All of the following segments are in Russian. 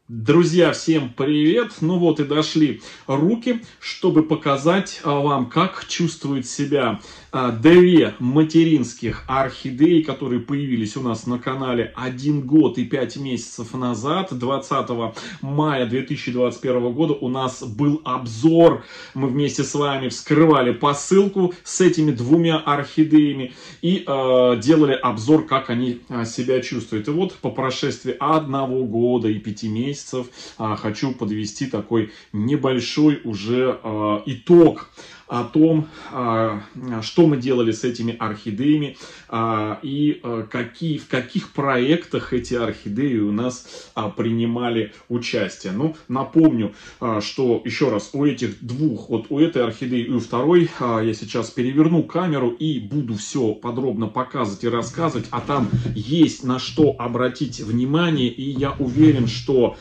Друзья, всем привет! Ну вот и дошли руки, чтобы показать вам, как чувствуют себя две материнских орхидеи, которые появились у нас на канале 1 год и 5 месяцев назад. 20 мая 2021 года у нас был обзор. Мы вместе с вами вскрывали посылку с этими двумя орхидеями и делали обзор, как они себя чувствуют. И вот по прошествии 1 года и 5 месяцев хочу подвести такой небольшой уже итог о том, что мы делали с этими орхидеями и в каких проектах эти орхидеи у нас принимали участие. Ну, напомню, что еще раз у этих двух, вот у этой орхидеи и у второй, я сейчас переверну камеру и буду все подробно показывать и рассказывать, а там есть на что обратить внимание, и я уверен, что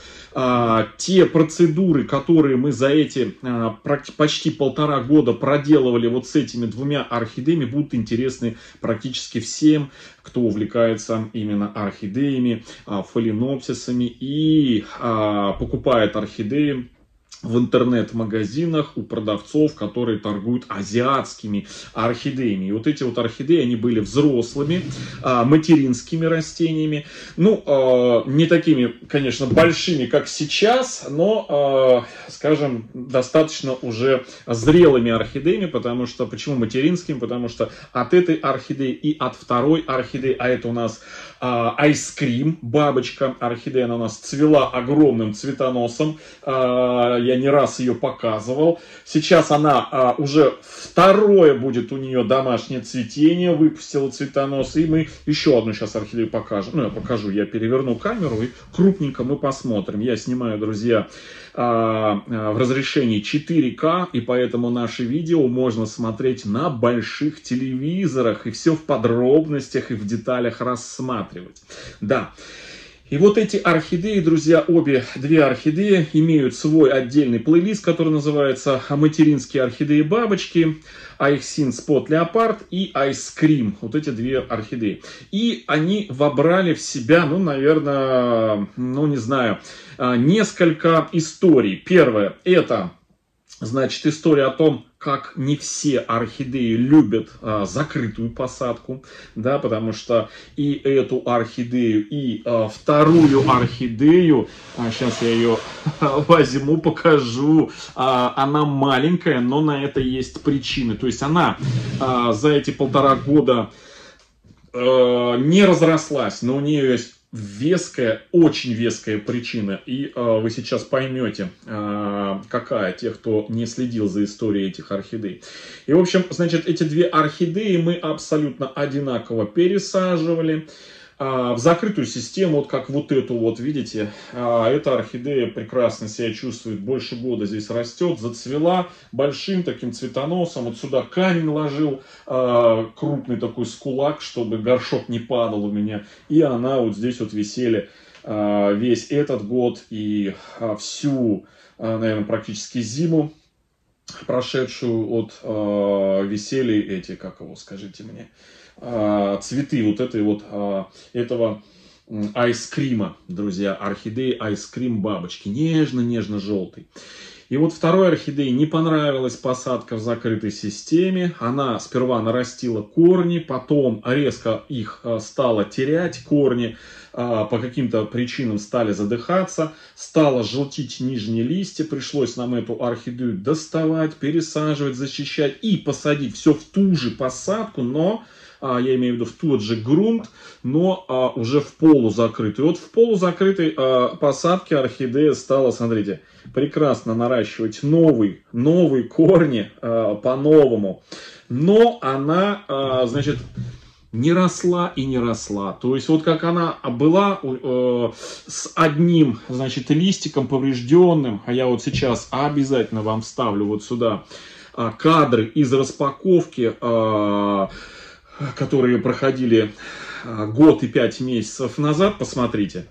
те процедуры, которые мы за эти почти 1,5 года проделывали вот с этими двумя орхидеями, будут интересны практически всем, кто увлекается именно орхидеями, фаленопсисами и покупает орхидеи в интернет-магазинах у продавцов, которые торгуют азиатскими орхидеями. И вот эти вот орхидеи, они были взрослыми, материнскими растениями. Ну, не такими, конечно, большими, как сейчас, но, скажем, достаточно уже зрелыми орхидеями. Потому что, почему материнскими? Потому что от этой орхидеи и от второй орхидеи, а это у нас Ice Cream, бабочка орхидея, она у нас цвела огромным цветоносом. Я не раз ее показывал. Сейчас она уже второе будет у нее домашнее цветение, выпустила цветонос. И мы еще одну сейчас орхидею покажем. Ну, я покажу, я переверну камеру и крупненько мы посмотрим. Я снимаю, друзья, в разрешении 4К, и поэтому наши видео можно смотреть на больших телевизорах и все в подробностях и в деталях рассматривать. Да. И вот эти орхидеи, друзья, две орхидеи имеют свой отдельный плейлист, который называется «Материнские орхидеи бабочки», Айхсин Спот Леопард и Ice Cream. Вот эти две орхидеи. И они вобрали в себя, ну, наверное, ну, не знаю, несколько историй. Первое, это, значит, история о том, как не все орхидеи любят закрытую посадку, да, потому что и эту орхидею, и вторую орхидею, сейчас я ее возьму, покажу, она маленькая, но на это есть причины. То есть она за эти 1,5 года не разрослась, но у нее есть веская, очень веская причина, и вы сейчас поймете, какая, те, кто не следил за историей этих орхидей. И, в общем, значит, эти две орхидеи мы абсолютно одинаково пересаживали в закрытую систему, вот как вот эту вот, видите, эта орхидея прекрасно себя чувствует, больше года здесь растет, зацвела большим таким цветоносом, вот сюда камень ложил, крупный такой с кулак, чтобы горшок не падал у меня, и она вот здесь вот висели весь этот год и всю, наверное, практически зиму прошедшую, от висели эти, как его, скажите мне, цветы вот этой вот этого айскрима, друзья, орхидеи айскрим бабочки, нежно-нежно-желтый. И вот второй орхидее не понравилась посадка в закрытой системе. Она сперва нарастила корни, потом резко их стала терять, корни по каким-то причинам стали задыхаться, стало желтить нижние листья. Пришлось нам эту орхидею доставать, пересаживать, защищать и посадить все в ту же посадку, но я имею в виду в тот же грунт, но уже в полузакрытый. Вот в полузакрытой посадке орхидея стала, смотрите, прекрасно наращивать новые корни по-новому. Но она, значит, не росла и не росла. То есть вот как она была с одним, значит, листиком поврежденным, а я вот сейчас обязательно вам вставлю вот сюда кадры из распаковки, которые проходили 1 год и 5 месяцев назад, посмотрите.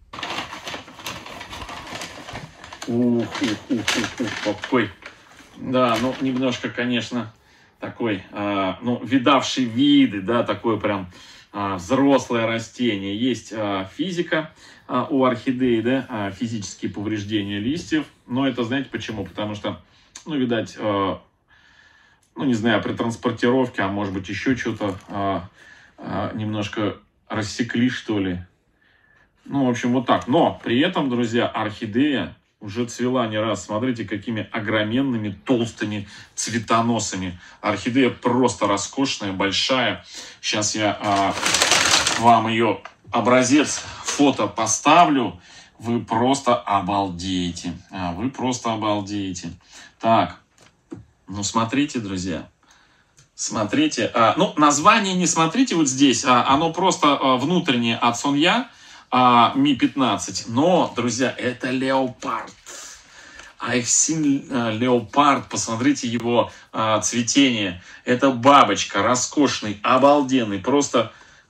Какой. Да, ну немножко, конечно, такой, ну, видавший виды, да, такой прям взрослое растение. Есть физика у орхидеи, да, физические повреждения листьев. Но это знаете почему? Потому что, ну, видать, ну, не знаю, при транспортировке, а может быть еще что-то немножко рассекли, что ли. Ну, в общем, вот так. Но при этом, друзья, орхидея уже цвела не раз. Смотрите, какими огроменными, толстыми цветоносами. Орхидея просто роскошная, большая. Сейчас я вам ее образец фото поставлю. Вы просто обалдеете. Вы просто обалдеете. Так, ну смотрите, друзья. Смотрите. Ну, название не смотрите вот здесь. Оно просто внутреннее от Сонья. Ми-15. Но, друзья, это леопард. Айхсин леопард. Посмотрите его цветение. Это бабочка, роскошный, обалденный. Просто,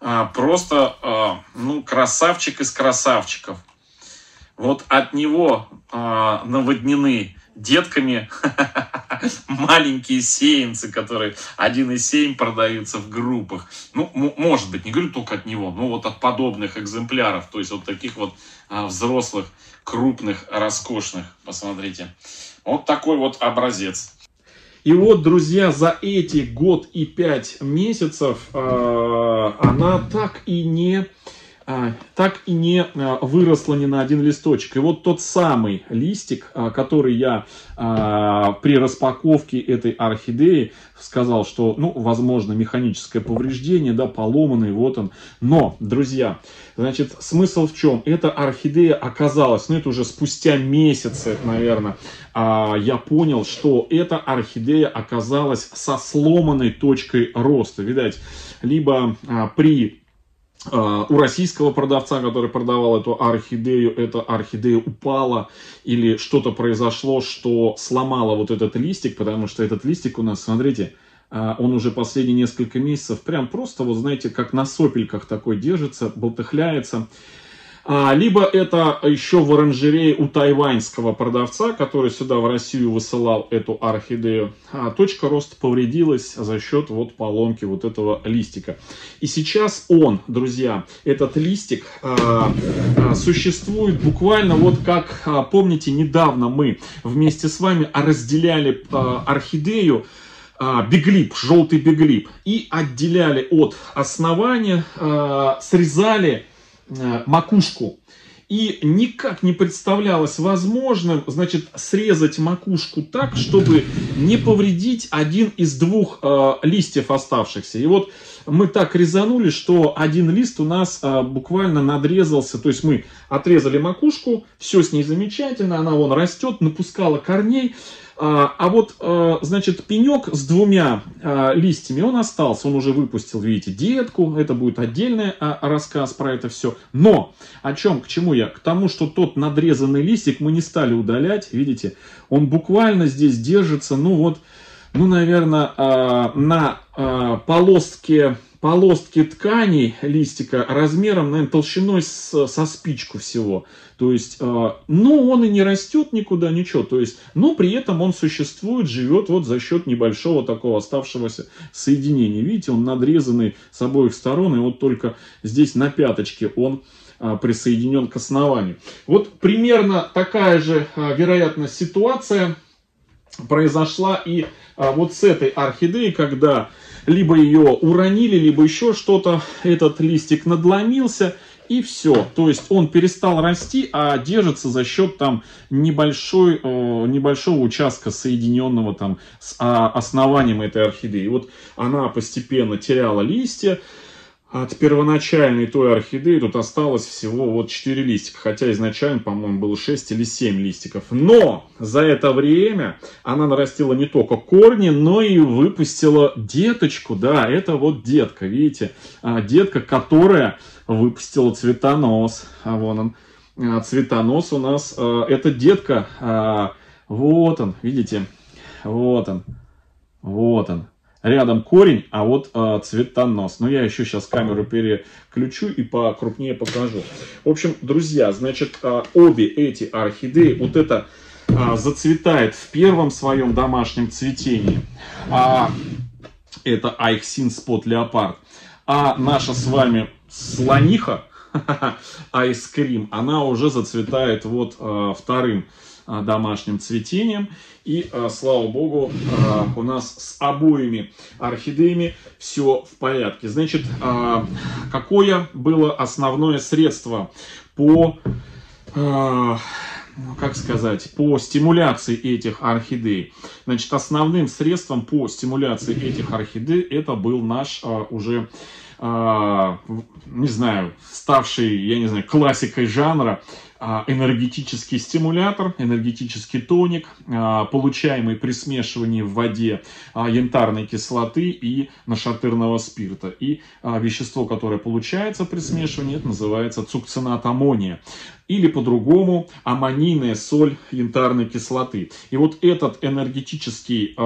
ну, красавчик из красавчиков. Вот от него наводнены детками маленькие сеянцы, которые 1,7 продаются в группах. Ну, может быть, не говорю только от него, но вот от подобных экземпляров. То есть вот таких вот взрослых, крупных, роскошных. Посмотрите. Вот такой вот образец. И вот, друзья, за эти год и 5 месяцев она так и не выросла ни на один листочек. И вот тот самый листик, который я при распаковке этой орхидеи сказал, что, ну, возможно, механическое повреждение, да, поломанный, вот он. Но, друзья, значит, смысл в чем? Эта орхидея оказалась, ну, это уже спустя месяцы, наверное, я понял, что эта орхидея оказалась со сломанной точкой роста. Видать, либо у российского продавца, который продавал эту орхидею, эта орхидея упала или что-то произошло, что сломало вот этот листик, потому что этот листик у нас, смотрите, он уже последние несколько месяцев прям просто, вот знаете, как на сопельках такой держится, болтыхляется. Либо это еще в оранжерее у тайваньского продавца, который сюда в Россию высылал эту орхидею. Точка роста повредилась за счет вот поломки вот этого листика. И сейчас он, друзья, этот листик существует буквально вот как, помните, недавно мы вместе с вами разделяли орхидею, биглип, желтый биглип, и отделяли от основания, срезали макушку. И никак не представлялось возможным, значит, срезать макушку так, чтобы не повредить один из двух листьев оставшихся. И вот мы так резанули, что один лист у нас буквально надрезался. То есть мы отрезали макушку, все с ней замечательно, она вон растет, напускала корней. А вот, значит, пенек с двумя листьями, он остался, он уже выпустил, видите, детку, это будет отдельный рассказ про это все. Но, о чем, к чему я? К тому, что тот надрезанный листик мы не стали удалять, видите, он буквально здесь держится, ну вот, ну, наверное, на полостке тканей листика размером, наверное, толщиной со спичку всего. То есть, ну, он и не растет никуда, ничего. То есть, но при этом он существует, живет вот за счет небольшого такого оставшегося соединения. Видите, он надрезанный с обоих сторон, и вот только здесь на пяточке он присоединен к основанию. Вот примерно такая же, вероятно, ситуация произошла и вот с этой орхидеей, когда либо ее уронили, либо еще что-то, этот листик надломился, и все. То есть он перестал расти, а держится за счет там небольшого участка, соединенного там с основанием этой орхидеи. Вот она постепенно теряла листья. От первоначальной той орхидеи тут осталось всего вот 4 листика, хотя изначально, по-моему, было 6 или 7 листиков. Но за это время она нарастила не только корни, но и выпустила деточку. Да, это вот детка, видите, детка, которая выпустила цветонос. Вон он, цветонос у нас, это детка, вот он, видите, вот он. Рядом корень, а вот цветонос. Но я еще сейчас камеру переключу и покрупнее покажу. В общем, друзья, значит, обе эти орхидеи, вот это зацветает в первом своем домашнем цветении. Это Айхсин Спот Леопард. А наша с вами слониха, айскрим, она уже зацветает вот вторым домашним цветением. И, слава богу, у нас с обоими орхидеями все в порядке. Значит, какое было основное средство по, как сказать, по стимуляции этих орхидей? Значит, основным средством по стимуляции этих орхидей это был наш уже, не знаю, ставший, я не знаю, классикой жанра, энергетический стимулятор, энергетический тоник, получаемый при смешивании в воде янтарной кислоты и нашатырного спирта. И вещество, которое получается при смешивании, это называется цукцинат аммония. Или по-другому аммонийная соль янтарной кислоты. И вот этот энергетический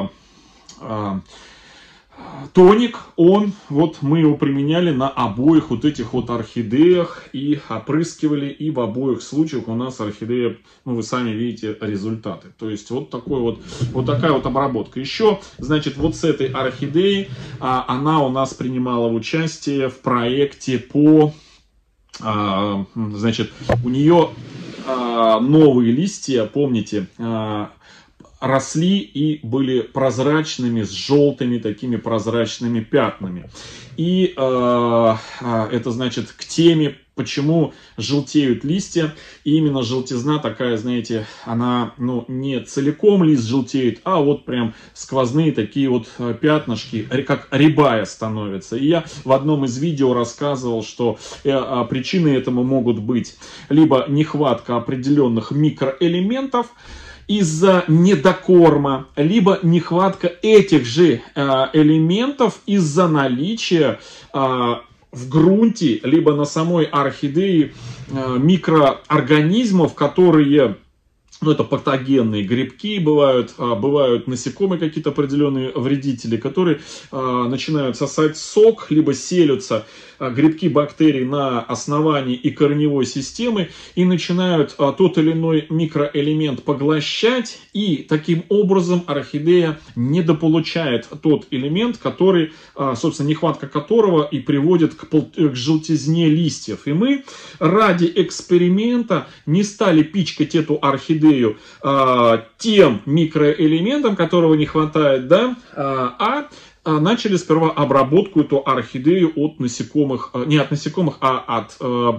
тоник, вот мы его применяли на обоих вот этих вот орхидеях и опрыскивали, и в обоих случаях у нас орхидея, ну вы сами видите результаты. То есть вот такая вот обработка. Еще, значит, вот с этой орхидеей, она у нас принимала участие в проекте по, значит, у нее новые листья, помните, росли и были прозрачными, с желтыми такими прозрачными пятнами. И это, значит, к теме, почему желтеют листья. И именно желтизна такая, знаете, она, ну, не целиком лист желтеет, а вот прям сквозные такие вот пятнышки, как рябая становится. И я в одном из видео рассказывал, что причины этому могут быть либо нехватка определенных микроэлементов из-за недокорма, либо нехватка этих же элементов из-за наличия в грунте, либо на самой орхидее микроорганизмов, которые, ну, это патогенные грибки, бывают насекомые какие-то определенные вредители, которые начинают сосать сок, либо селятся грибки, бактерий на основании и корневой системы и начинают тот или иной микроэлемент поглощать, и таким образом орхидея недополучает тот элемент, который, собственно, нехватка которого и приводит к желтизне листьев. И мы ради эксперимента не стали пичкать эту орхидею тем микроэлементом, которого не хватает, да, начали сперва обработку эту орхидею от насекомых, не от насекомых, а от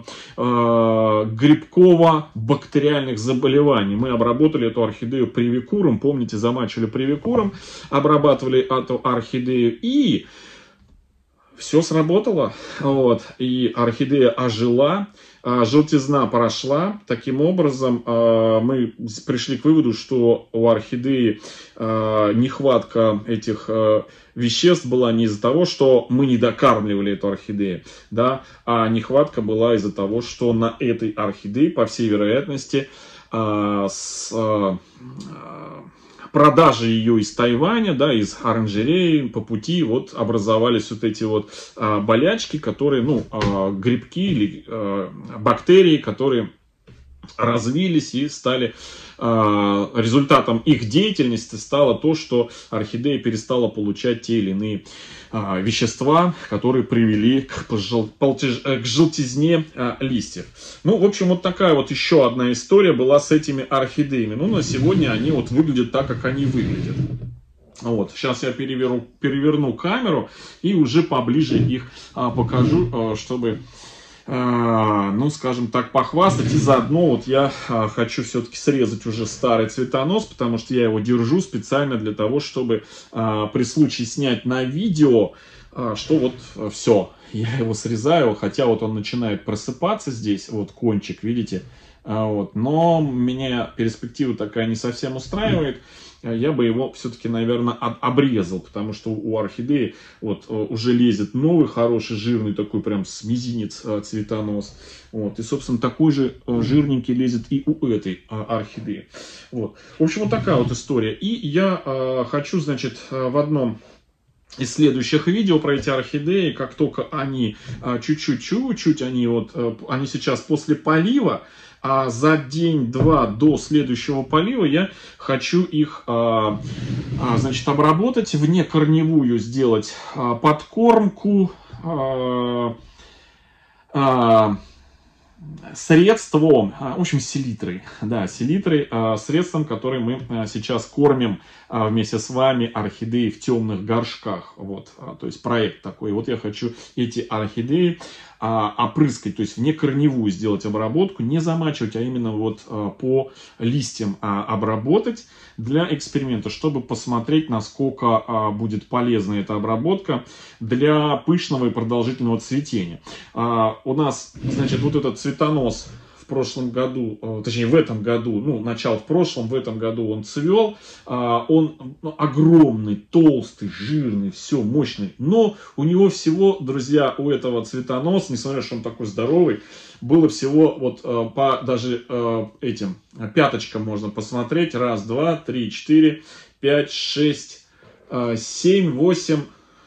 грибково-бактериальных заболеваний. Мы обработали эту орхидею привикуром, помните, замачивали привикуром, обрабатывали эту орхидею, и все сработало. Вот. И орхидея ожила, желтизна прошла. Таким образом, мы пришли к выводу, что у орхидеи нехватка этих веществ была не из-за того, что мы не докармливали эту орхидею, да, а нехватка была из-за того, что на этой орхидее, по всей вероятности, с продажи ее из Тайваня, да, из оранжереи, по пути вот образовались вот эти вот болячки, которые, ну, грибки или бактерии, которые развились и стали, результатом их деятельности стало то, что орхидея перестала получать те или иные вещества, которые привели к желтизне листьев. Ну, в общем, вот такая вот еще одна история была с этими орхидеями. Ну, на сегодня они вот выглядят так, как они выглядят. Вот, сейчас я переверну камеру и уже поближе их покажу, чтобы, ну, скажем так, похвастать. И заодно вот я хочу все-таки срезать уже старый цветонос, потому что я его держу специально для того, чтобы при случае снять на видео, что вот все, я его срезаю, хотя вот он начинает просыпаться здесь, вот кончик, видите, вот, но меня перспектива такая не совсем устраивает. Я бы его все-таки, наверное, обрезал, потому что у орхидеи вот уже лезет новый, хороший, жирный, такой прям с мизинец цветонос. Вот. И, собственно, такой же жирненький лезет и у этой орхидеи. Вот. В общем, вот такая вот история. И я хочу, значит, в одном из следующих видео про эти орхидеи, как только они чуть-чуть, они сейчас после полива, а за день-два до следующего полива я хочу их, значит, обработать, внекорневую сделать подкормку, средством, в общем, селитрой, да, селитрой, средством, которым мы сейчас кормим вместе с вами орхидеи в темных горшках, вот, то есть проект такой. Вот я хочу эти орхидеи опрыскать, то есть не корневую сделать обработку, не замачивать, а именно вот по листьям обработать для эксперимента, чтобы посмотреть, насколько будет полезна эта обработка для пышного и продолжительного цветения. У нас, значит, вот этот цветонос в прошлом году, точнее в этом году, ну, начало в прошлом, в этом году он цвел, он огромный, толстый, жирный, все, мощный, но у него всего, друзья, у этого цветоноса, несмотря на то, что он такой здоровый, было всего вот по даже этим пяточкам можно посмотреть, 1, 2, 3, 4, 5, 6, 7, 8,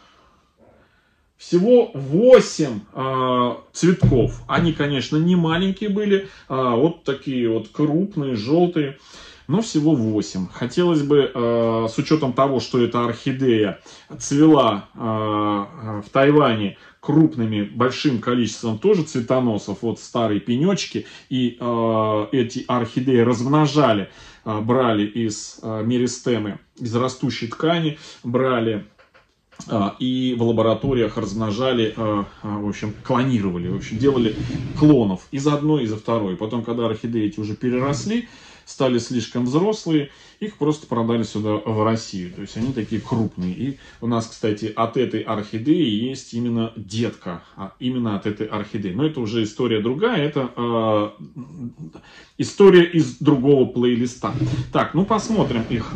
всего 8 цветков. Они, конечно, не маленькие были, вот такие вот крупные, желтые, но всего 8. Хотелось бы, с учетом того, что эта орхидея цвела в Тайване крупными, большим количеством тоже цветоносов, вот старые пенечки, и эти орхидеи размножали, брали из меристемы, из растущей ткани, брали и в лабораториях размножали, в общем, клонировали, в общем, делали клонов из одной, из второй. Потом, когда орхидеи эти уже переросли, стали слишком взрослые, их просто продали сюда, в Россию. То есть они такие крупные. И у нас, кстати, от этой орхидеи есть именно детка. Именно от этой орхидеи. Но это уже история другая. Это история из другого плейлиста. Так, ну посмотрим их.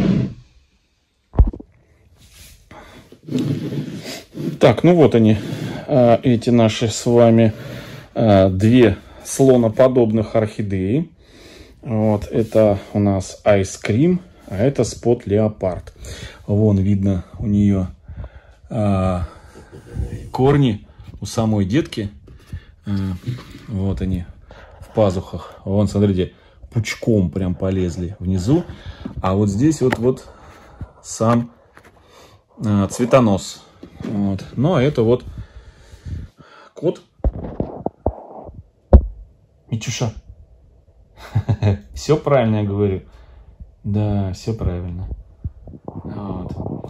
Так, ну вот они, эти наши с вами 2 слоноподобных орхидеи. Вот, это у нас Ice Cream, а это Spot Leopard. Вон видно у нее корни у самой детки. Вот они в пазухах. Вон, смотрите, пучком прям полезли внизу. А вот здесь вот сам цветонос. Вот. Ну, а это вот кот. Митюша. Все правильно я говорю. Да, все правильно. Вот.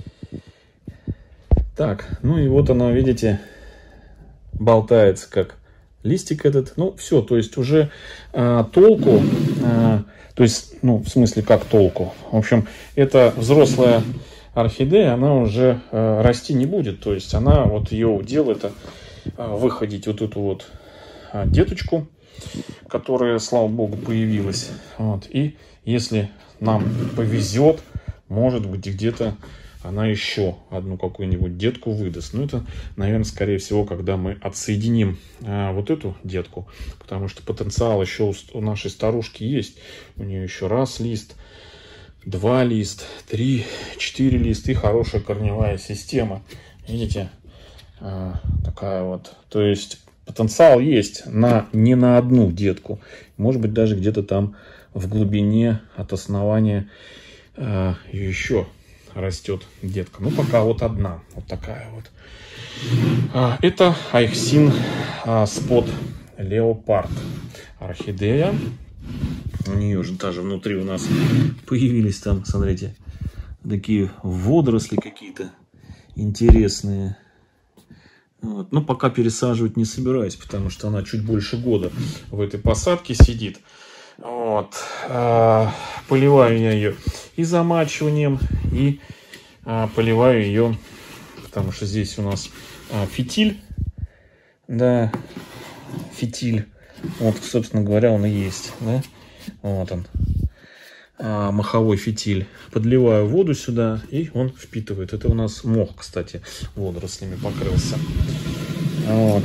Так, ну и вот оно, видите, болтается как листик этот. Ну, все, то есть уже толку, то есть, ну, в смысле, как толку. В общем, это взрослая орхидея, она уже расти не будет. То есть она, вот ее удел это выходить вот эту вот деточку, которая, слава богу, появилась. Вот. И если нам повезет, может быть, где-то она еще одну какую-нибудь детку выдаст. Но это, наверное, скорее всего, когда мы отсоединим вот эту детку, потому что потенциал еще у нашей старушки есть. У нее еще раз лист, 2 лист, 3, 4 лист и хорошая корневая система. Видите? Такая вот. То есть потенциал есть не на одну детку. Может быть, даже где-то там в глубине от основания еще растет детка. Ну, пока вот одна. Вот такая вот. Это Айхсин Spot Leopard орхидея. У нее же даже внутри у нас появились там, смотрите, такие водоросли какие-то интересные. Вот. Но пока пересаживать не собираюсь, потому что она чуть больше года в этой посадке сидит. Вот. Поливаю я ее и замачиванием, и поливаю ее, потому что здесь у нас фитиль. Да, фитиль. Вот, собственно говоря, он и есть. Да? Вот он. Моховой фитиль. Подливаю воду сюда, и он впитывает. Это у нас мох, кстати, водорослями покрылся. Вот.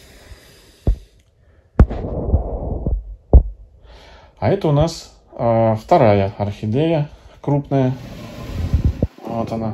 А это у нас вторая орхидея крупная. Вот она.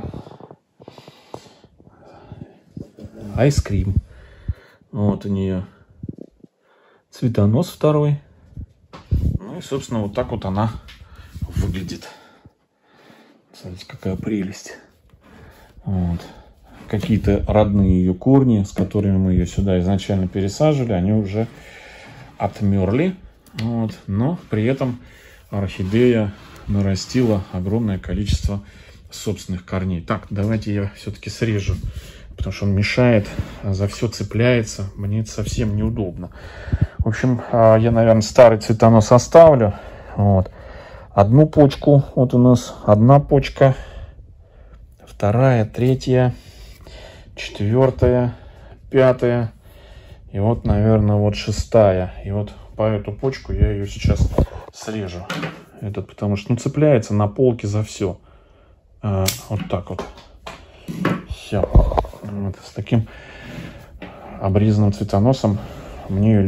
Ice Cream. Вот у нее цветонос второй. Ну и, собственно, вот так вот она выглядит. Смотрите, какая прелесть. Вот. какие-то родные ее корни, с которыми мы ее сюда изначально пересаживали, они уже отмерли. Вот. Но при этом орхидея нарастила огромное количество собственных корней. Так, давайте я все-таки срежу, потому что он мешает, за все цепляется. Мне это совсем неудобно. В общем, я, наверное, старый цветонос оставлю. Вот. Одну почку, вот у нас одна почка, вторая, третья, четвертая, пятая, и вот, наверное, вот шестая. И вот по эту почку я ее сейчас срежу. Это потому что, ну, цепляется на полке за все. Вот так вот. Все. Вот. С таким обрезанным цветоносом мне ее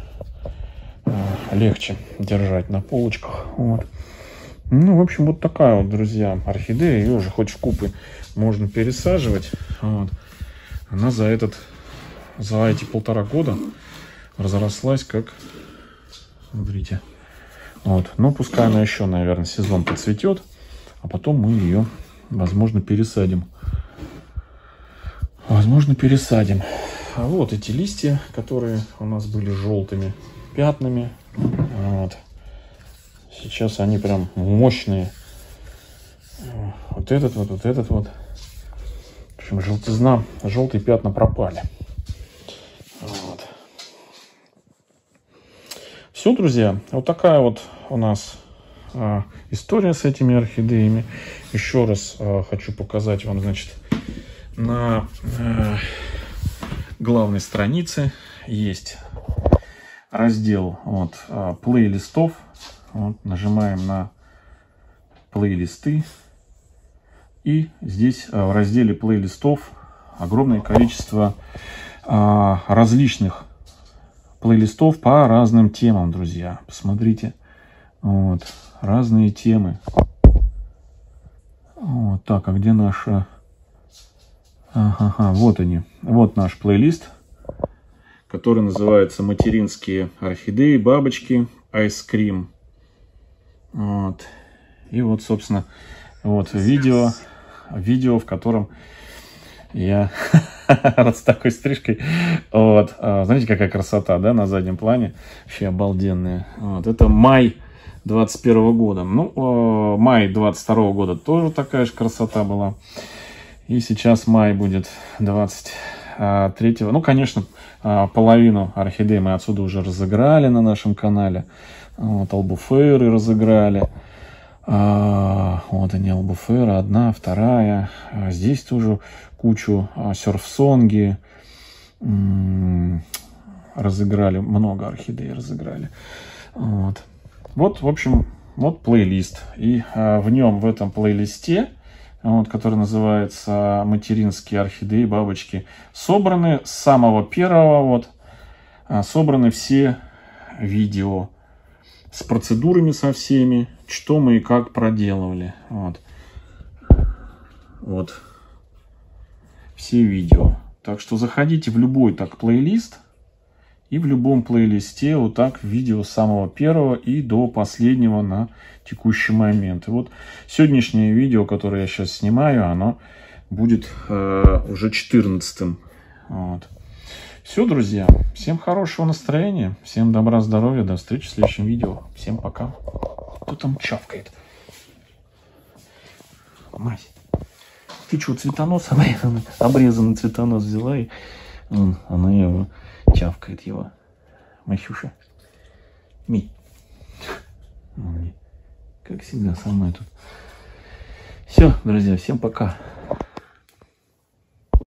легче держать на полочках. Вот. Ну, в общем, вот такая вот, друзья, орхидея. Ее уже хоть в купы можно пересаживать. Вот. Она за эти 1,5 года разрослась как, смотрите. Вот. Но пускай она еще, наверное, сезон поцветет, а потом мы ее, возможно, пересадим. А вот эти листья, которые у нас были желтыми пятнами. Вот. Сейчас они прям мощные. Вот этот вот. В общем, желтизна, желтые пятна пропали. Вот. Все, друзья, вот такая вот у нас история с этими орхидеями. Еще раз хочу показать вам, значит, на главной странице есть раздел вот, плейлистов. Вот, нажимаем на плейлисты. И здесь в разделе плейлистов огромное количество различных плейлистов по разным темам, друзья. Посмотрите. Вот, разные темы. Вот так, а где наша... Ага, вот они. Вот наш плейлист, который называется «Материнские орхидеи, бабочки, айскрим». Вот. И вот, собственно, вот видео, в котором я с такой стрижкой. Вот. Знаете, какая красота, да, на заднем плане? Вообще обалденная. Вот. Это май 21 года. Ну, май 22 года тоже такая же красота была. И сейчас май будет 23-го. Ну, конечно, половину орхидей мы отсюда уже разыграли на нашем канале. Вот, албуфейры разыграли. Вот они, албуфейры, одна, вторая. Здесь тоже кучу серфсонги разыграли. Много орхидей разыграли. Вот. Вот, в общем, вот плейлист. И в нем, в этом плейлисте, вот, который называется «Материнские орхидеи, бабочки», собраны с самого первого, вот, собраны все видео с процедурами со всеми, что мы и как проделывали. Вот. Вот. Все видео. Так что заходите в любой так плейлист. И в любом плейлисте вот так видео с самого первого и до последнего на текущий момент. И вот сегодняшнее видео, которое я сейчас снимаю, оно будет уже 14-м. Вот. Все, друзья. Всем хорошего настроения. Всем добра, здоровья. До встречи в следующем видео. Всем пока. Кто там чавкает? Мать. Ты что, цветонос обрезанный цветонос взяла, и она его чавкает его. Масюша. Ми. Как всегда, со мной тут. Все, друзья, всем пока.